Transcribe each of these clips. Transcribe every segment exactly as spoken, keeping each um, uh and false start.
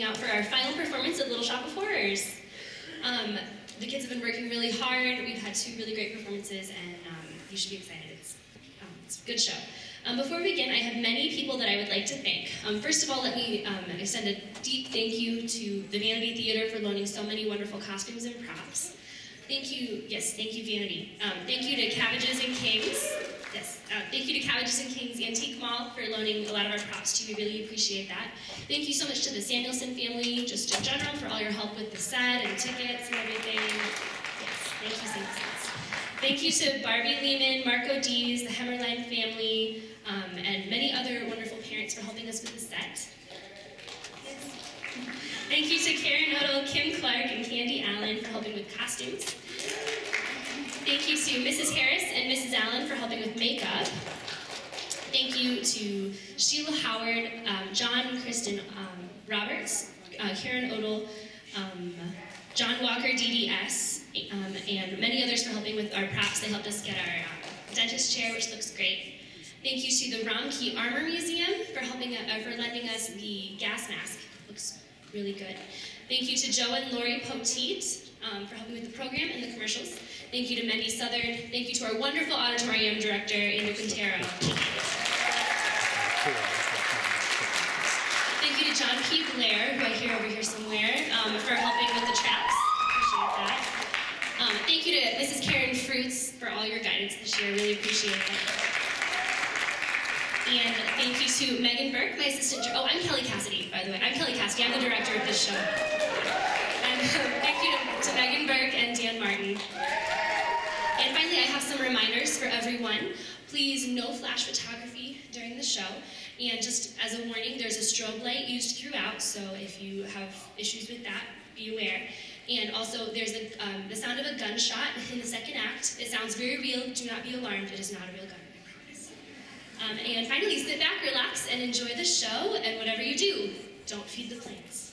coming out for our final performance of Little Shop of Horrors. Um, the kids have been working really hard. We've had two really great performances, and um, you should be excited. It's, um, it's a good show. Um, before we begin, I have many people that I would like to thank. Um, first of all, let me um, extend a deep thank you to the Vanity Theater for loaning so many wonderful costumes and props. Thank you, yes, thank you, Vanity. Um, thank you to Cabbages and Kings. Yes, uh, thank you to Cabbages and Kings Antique Mall for loaning a lot of our props to you. We really appreciate that. Thank you so much to the Samuelson family, just in general, for all your help with the set and tickets and everything. Yes, thank you, Samuelsons. Thank you to Barbie Lehman, Marco Dees, the Hemmerline family, um, and many other wonderful parents for helping us with the set. Yes. Thank you to Karen Odell, Kim Clark, and Candy Allen for helping with costumes. Thank you to Missus Harris and Missus Allen for helping with makeup. Thank you to Sheila Howard, um, John and Kristen um, Roberts, uh, Karen Odell, um, John Walker, D D S, um, and many others for helping with our props. They helped us get our um, dentist chair, which looks great. Thank you to the Romkey Armor Museum for helping uh, for lending us the gas mask. Looks really good. Thank you to Joe and Lori Poteet um, for helping with the program and the commercials. Thank you to Mendy Southern. Thank you to our wonderful auditorium director, Andrew Quintero. Thank you to John P. Blair, who I hear over here somewhere, um, for helping with the traps. Appreciate that. Um, thank you to Missus Karen Fruits for all your guidance this year. Really appreciate that. And thank you to Megan Burke, my assistant. Oh, I'm Kelly Cassidy, by the way. I'm Kelly Cassidy. I'm the director of this show. And um, thank you to, to Megan Burke and Dan Martin. And finally, I have some reminders for everyone. Please, no flash photography during the show. And just as a warning, there's a strobe light used throughout, so if you have issues with that, be aware. And also, there's a, um, the sound of a gunshot in the second act. It sounds very real. Do not be alarmed. It is not a real gun, I promise. Um, and finally, sit back, relax, and enjoy the show. And whatever you do, don't feed the plants.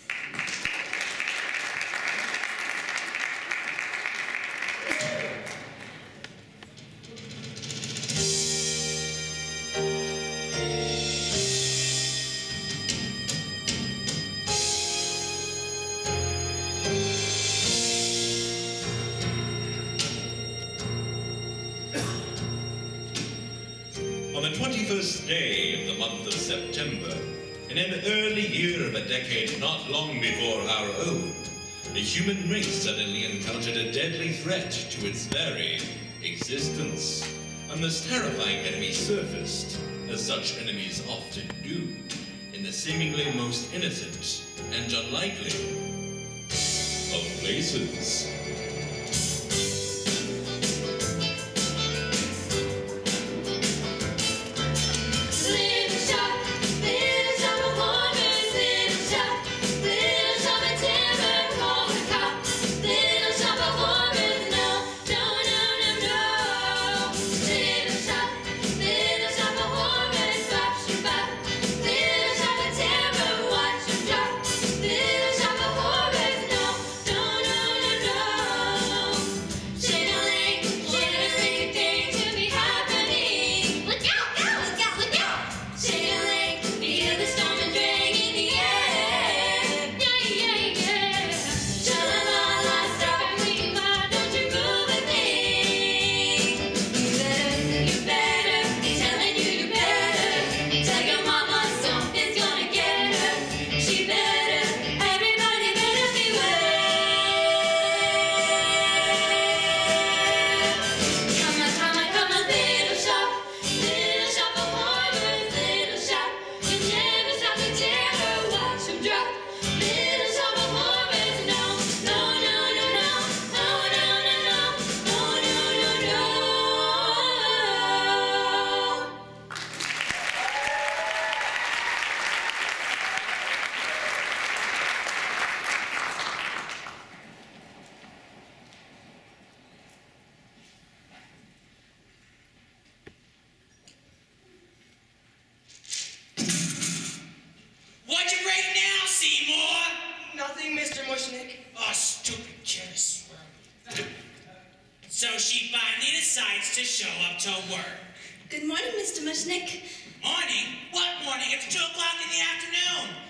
On the twenty-first day of the month of September, in an early year of a decade not long before our own, the human race suddenly encountered a deadly threat to its very existence. And this terrifying enemy surfaced, as such enemies often do, in the seemingly most innocent and unlikely of places. So she finally decides to show up to work. Good morning, Mister Mushnick. Morning? What morning? It's two o'clock in the afternoon.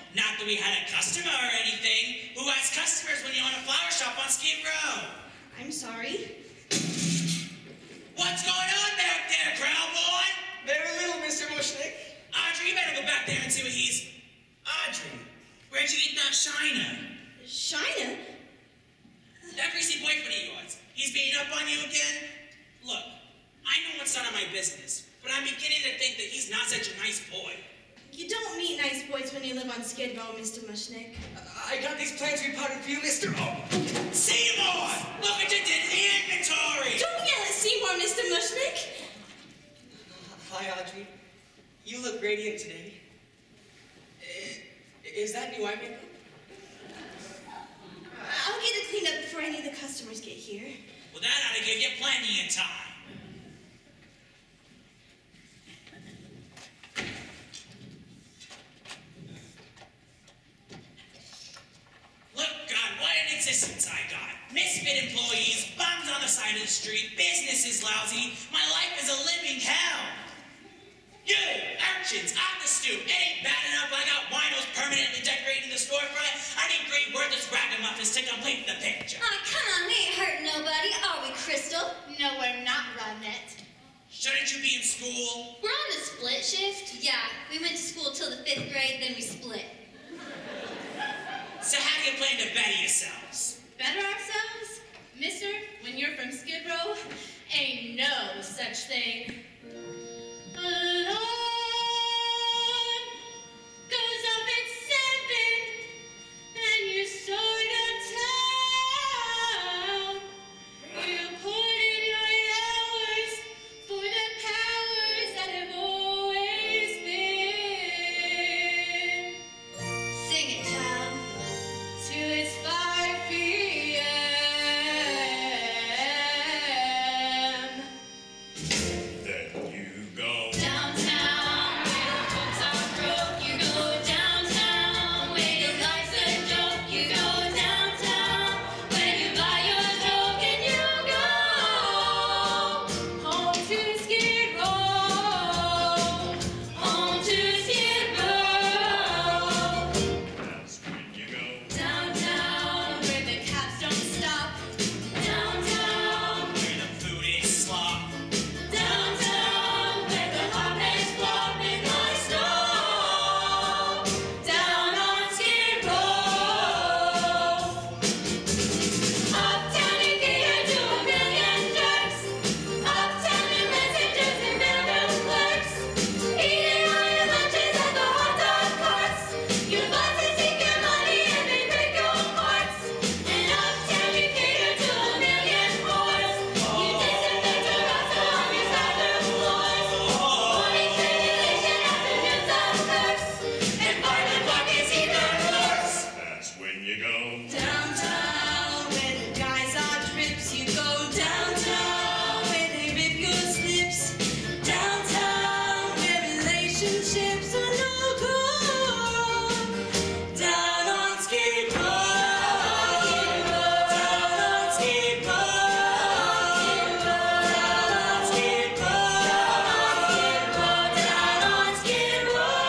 Not that we had a customer or anything. Who has customers when you own a flower shop on Skid Row? I'm sorry. What's going on back there, Crow Boy? Very little, Mister Mushnick. Audrey, you better go back there and see what he's... Audrey, where'd you get that shiner? Shina? That greasy boyfriend of yours, he's beating up on you again? Look, I know what's none of my business, but I'm beginning to think that he's not such a nice boy. You don't meet nice boys when you live on Skid Row, Mister Mushnick. I got these plans repotted for you, Mister Oh. Seymour! Look at your Disney inventory! Don't yell at Seymour, Mister Mushnick. Hi, Audrey. You look radiant today. I- Is that new eye makeup? I'll get it cleaned up before any of the customers get here. Well, that ought to give you plenty of time. Look, God, what an existence I got. Misfit employees, bums on the side of the street, business is lousy, my life is a living hell. You, urchins, off the stoop, it ain't bad enough I got winos permanently decorating the storefront. I need three worthless ragamuffins to complete the picture. Aw, come on, we ain't hurting nobody, are we, Crystal? No, we're not, Ronette. Shouldn't you be in school? We're on the split shift. Yeah, we went to school till the fifth grade, then we split. So how do you plan to better yourselves? Better ourselves? Mister, when you're from Skid Row, ain't no such thing. Alarm goes up at seven, and you sort of town. You put in your hours for the powers that have always been. Sing it, child. Till it's five p m Then you go. Downtown, where the folks are broke. You go downtown, where your life's a joke. You go downtown, where you buy your joke and you go home to Skid Row, home to Skid Row. That's when you go. downtown where the cabs don't stop, Downtown, Where the food is slop. downtown, where the hot bags flop in the snow. Down on Skid Row. Uptown you cater to a million jerks. Uptown you messengers and mailroom clerks. Eating all your lunches at the hot dog carts. Your bosses take your money and they break your hearts. And uptown you cater to a million whores. You disinfect your rasta on your bathroom floors. Morning's regulation, afternoons on curse. And Barton Park is even worse. That's when you go. Downtown, where the guys are trips. You go downtown, where they rip your slips. Downtown, where relationships are no good. Down on Skid Row. Down on Skid Row. Down on Skid Row. Down on Skid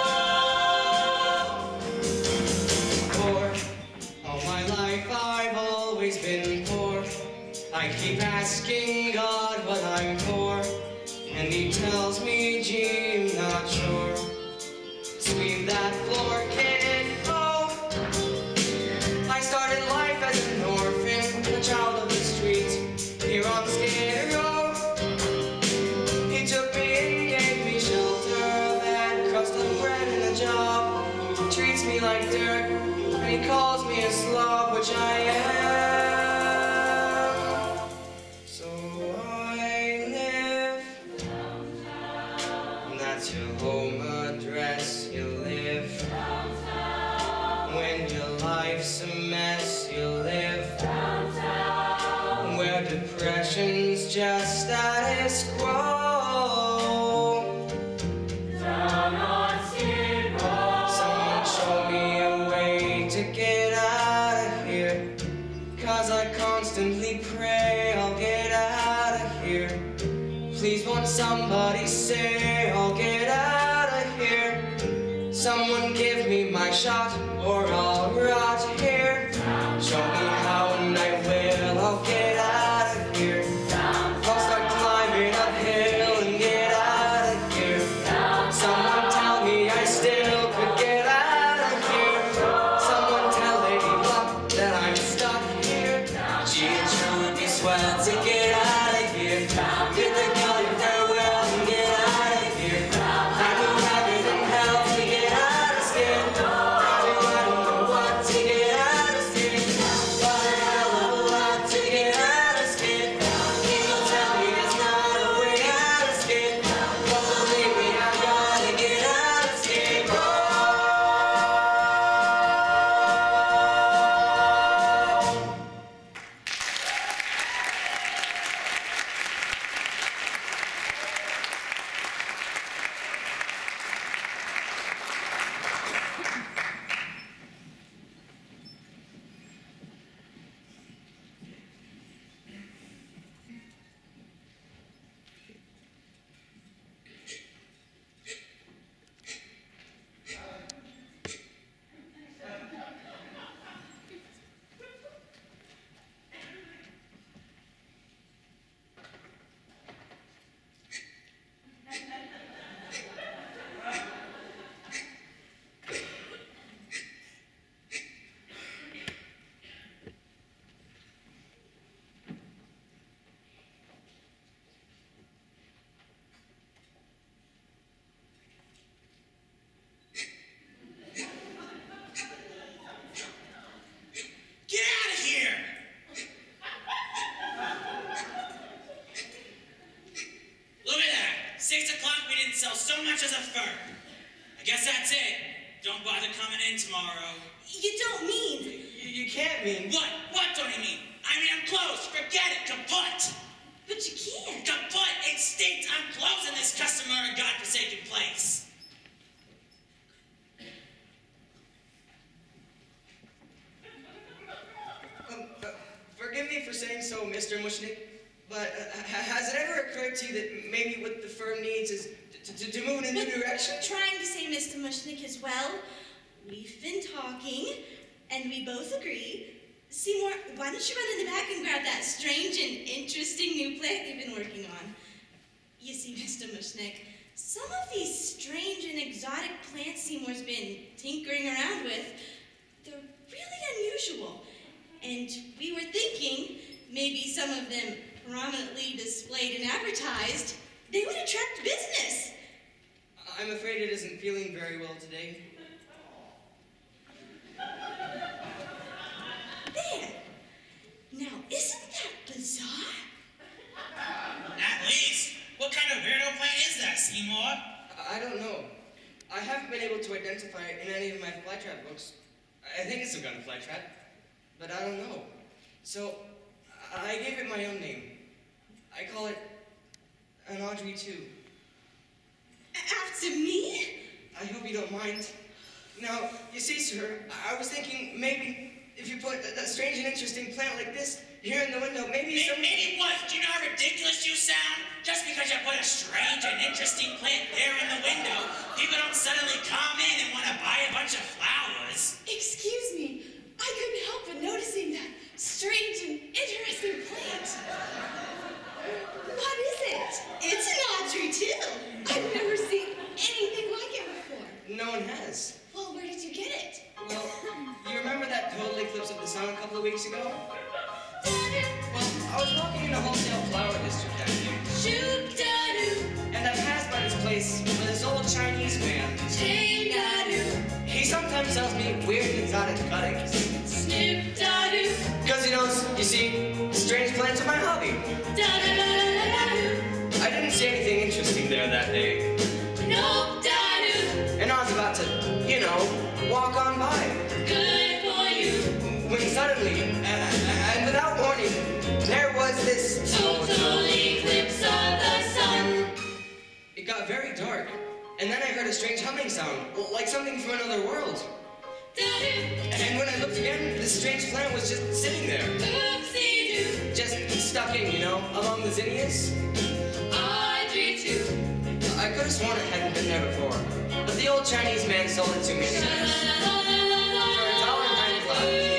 Row. Poor. All my life I've always been poor. I keep asking God what I'm for, and He tells me, gee, I'm not sure. Sweep that floor, kid, oh. I started life as an orphan, a child of the streets, here on Skid Row. He took me in, gave me shelter, a bad crust of bread and a job. Treats me like dirt, and he calls me a slob, which I am. So I live. And that's your home address, you live. When your life's a mess, you live. Where depression's just status quo. Someone show me a way to get out of here. Cause I constantly pray I'll get out of here. Please won't somebody say I'll get out of here. Someone give me my shot. can't mean. What? What don't I mean? I mean, I'm closed. Forget it. Kaput. But you can't. Kaput. Extinct. I'm closing this customer and godforsaken place. Um, uh, forgive me for saying so, Mister Mushnik, but uh, ha- has it ever occurred to you that maybe what the firm needs is to, to, to move in a new direction? Trying to say, Mister Mushnik, as well. We've been talking, and we both agree. Seymour, why don't you run in the back and grab that strange and interesting new plant you've been working on? You see, Mister Mushnik, some of these strange and exotic plants Seymour's been tinkering around with, they're really unusual. And we were thinking maybe some of them prominently displayed and advertised, they would attract business. I'm afraid it isn't feeling very well today. There. Now, isn't that bizarre? At least, what kind of weirdo plant is that, Seymour? I don't know. I haven't been able to identify it in any of my flytrap books. I think it's some kind of flytrap, but I don't know. So, I gave it my own name. I call it an Audrey two. After me? I hope you don't mind. Now, you see, sir, I was thinking maybe if you put a, a strange and interesting plant like this here in the window, maybe Maybe, some... maybe what? Do you know how ridiculous you sound? Just because you put a strange and interesting plant there in the window, people don't suddenly come in and want to buy a bunch of flowers. Excuse me, I couldn't help but noticing that strange and interesting plant. What is it? It's an Audrey too. I've never seen anything like it before. No one has. Well, where did you get it? Well, you remember that total eclipse of the sun a couple of weeks ago? Well, I was walking in a wholesale flower district that year, Shoot-da-doo, and I passed by this place with this old Chinese man. ting-da-doo, He sometimes sells me weird and exotic cuttings. snip-da-doo, Because he knows, you see, strange plants are my hobby. da-da-da-da-da-doo, I didn't see anything interesting there that day, nope-da-doo, and I was about to, you know, walk on by. good for you, When suddenly, and, and without warning, there was this... total eclipse of the sun. It got very dark, and then I heard a strange humming sound, like something from another world. Da-doo, And when I looked again, this strange plant was just sitting there, oopsie-doo, just stuck in, you know, among the zinnias. Audrey too, I could have sworn it hadn't been there before, but the old Chinese man sold it to me anyways. For a dollar and ninety five.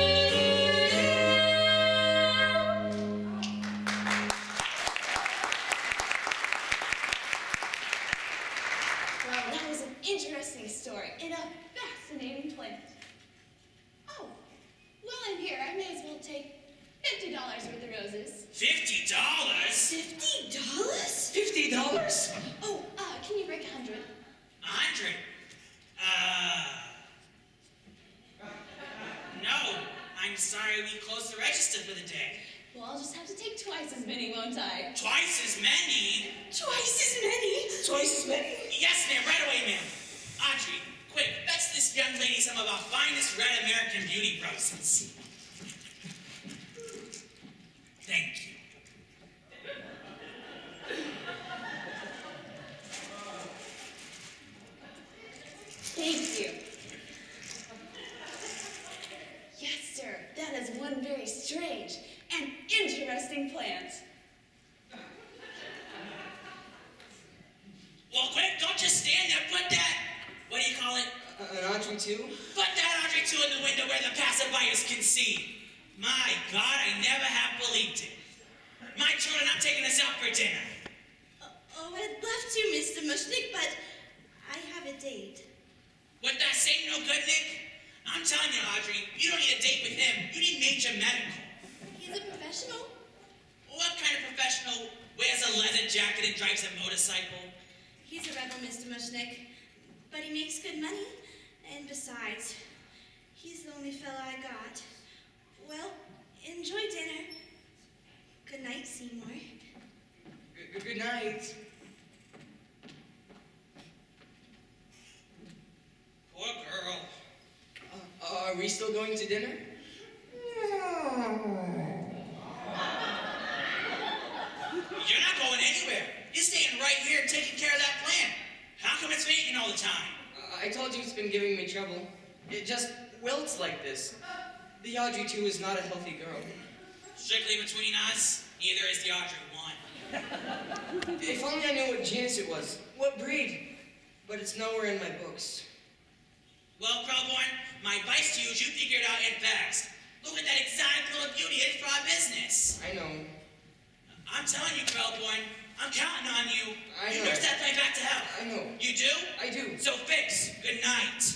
Well, that was an interesting story and a fascinating plant. Oh, while I'm here, I may as well take fifty dollars worth of roses. Fifty dollars? fifty dollars? Fifty dollars? Oh, uh, can you break a hundred? A hundred? Uh... No, I'm sorry we closed the register for the day. Well, I'll just have to take twice as many, won't I? Twice as many? Twice as many? Twice as many? Yes, ma'am, right away, ma'am. Audrey, quick, fetch this young lady some of our finest red American beauty roses. Thank you. Thank you. Yes, sir. That is one very strange and interesting plant. Well, quick, don't just stand there. Put that, what do you call it? Uh, an Audrey two? Put that Audrey two in the window where the passerbyers can see. My God, I never have believed it. My children, I'm taking us out for dinner. Oh, I'd love to, Mister Mushnik, but I have a date. With that same no good Nick? I'm telling you, Audrey, you don't need a date with him. You need major medical. He's a professional. What kind of professional wears a leather jacket and drives a motorcycle? He's a rebel, Mister Mushnik, but he makes good money. And besides, he's the only fella I got. Well, enjoy dinner. Good night, Seymour. Good, good night. Poor girl. Uh, are we still going to dinner? You're not going anywhere. You're staying right here and taking care of that plant. How come it's fainting all the time? I told you it's been giving me trouble. It just wilts like this. The Audrey two is not a healthy girl. Strictly between us, neither is the Audrey one. If only I knew what genus it was, what breed. But it's nowhere in my books. Well, Krellborn, my advice to you is you figure it out at best. Look at that exotic little beauty it's for our business. I know. I'm telling you, Krellborn, I'm counting on you. I you know. nurse that thing back to health. I know. You do? I do. So fix. Good night.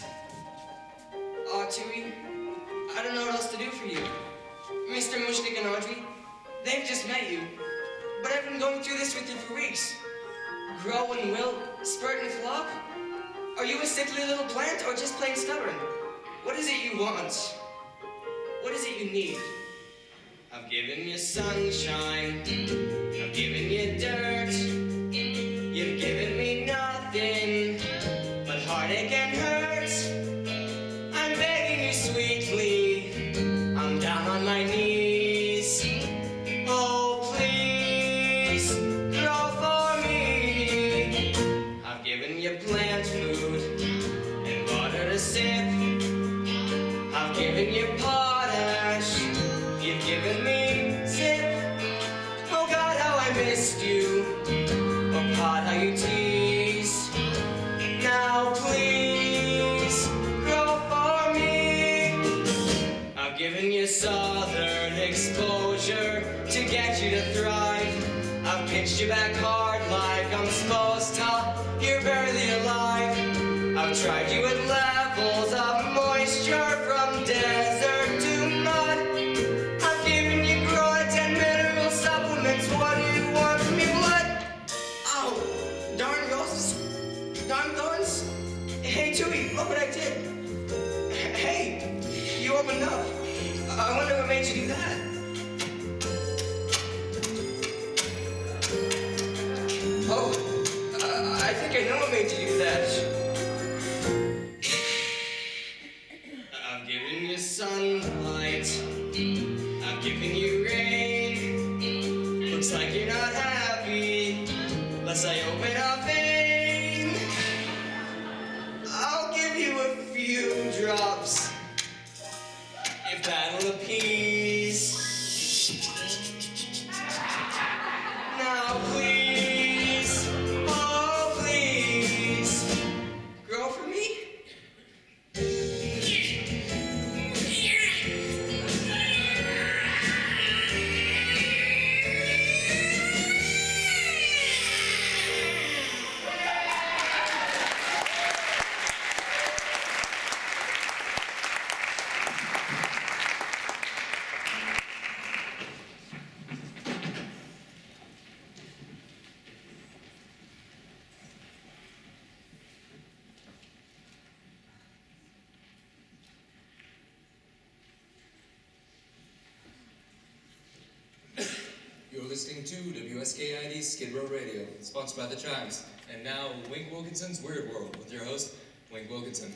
Aw, Tui, I don't know what else to do for you. Mister Mushnik and Audrey, they've just met you. But I've been going through this with you for weeks. Grow and wilt, spurt and flop? Are you a sickly little plant or just plain stubborn? What is it you want? What is it you need? I've given you sunshine. I've given you dirt. You've given me nothing but heartache and hurt. I'm begging you sweetly. I'm down on my knees. Oh, please, grow for me. I've given you plant food and water to sip. I've given you potash. You've given me zip. Oh God, how I missed you. Oh God, how you tease. Now please, grow for me. I've given you southern exposure to get you to thrive. I've pitched you back hard like I'm supposed to. You're barely alive. I've tried you at levels of moisture from desert to mud. I've given you growth and mineral supplements. What do you want from me? Blood? Ow! Darn roses. Darn thorns. Hey, Tui, look what I did. Hey, you opened up. I wonder what made you do that. Oh, uh, I think I know what made you do that. I've given you sunlight. I've given you rain. Looks like you're not happy unless I open a vein. I'll give you a few drops if that'll appease. Now please, oh please, grow for me. You're listening to W S K I D Skid Row Radio, sponsored by the Chimes. And now, Wink Wilkinson's Weird World with your host, Wink Wilkinson.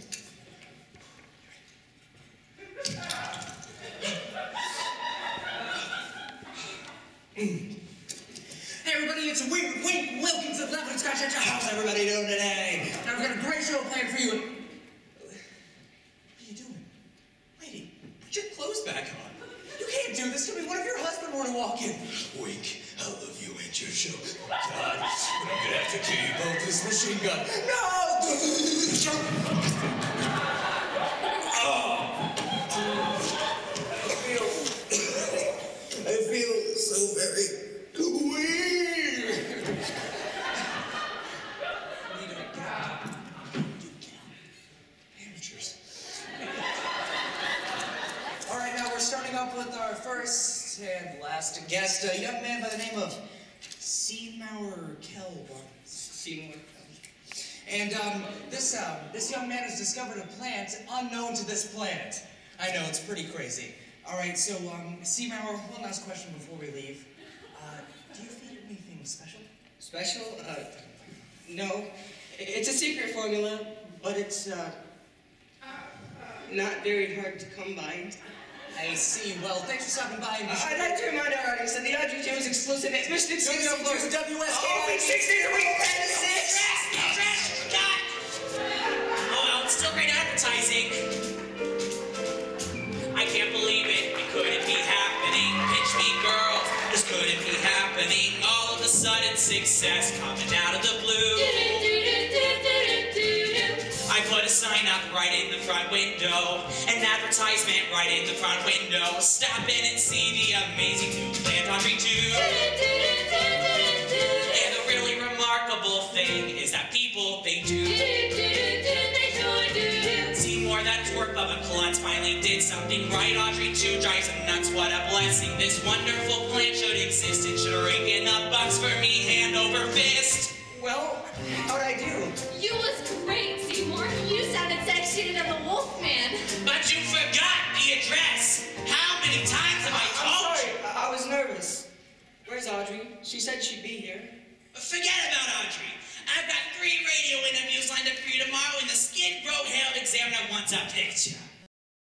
Hey everybody, it's Wink, Wink Wilkinson, Leopard Scotch at your house. How's everybody doing today? Now we've got a great show planned for you. What are you doing? Lady, put your clothes back on. You can't do this to me. What if your husband were to walk in? Wink, I love you, ain't your show. God, but I'm gonna have to kill you both with this machine gun. No! I feel, I feel so very weird. What are you doing? Get out. Dude, get out. Amateurs. All right, now we're starting off with our first and last guest, a young man by the name of Seymour Kelbar. Seymour. And um, this um, this young man has discovered a plant unknown to this planet. I know, it's pretty crazy. All right, so um, Seymour, one last question before we leave. Uh, do you feed anything special? Special? Uh, no. It's a secret formula, but it's uh, not very hard to come by. I see. Well, thanks for stopping by. Uh, I'd like to remind our audience that the Audrey Jones exclusive is Mister Studio Floors of W S K. Open six days a week, ten to six. Trash! Trash! God! Oh well, it's still great advertising. I can't believe it. It couldn't be happening. Pitch me, girls. This couldn't be happening. All of a sudden, success coming out of the blue. I put a sign up right in the front window, an advertisement right in the front window. Stop in and see the amazing new plant Audrey two. And the really remarkable thing is that people, they do. Seymour, that twerp of a cunt, finally did something right. Audrey two drives him nuts. What a blessing. This wonderful plant should exist and should rake in the bucks for me hand over fist. Well, how'd I do? You was great, Seymour. You sounded sexier than the Wolfman. But you forgot the address. How many times have I I'm told sorry, you? I, I was nervous. Where's Audrey? She said she'd be here. Forget about Audrey. I've got three radio interviews lined up for you tomorrow, and the Skid Row Herald Examiner wants a picture.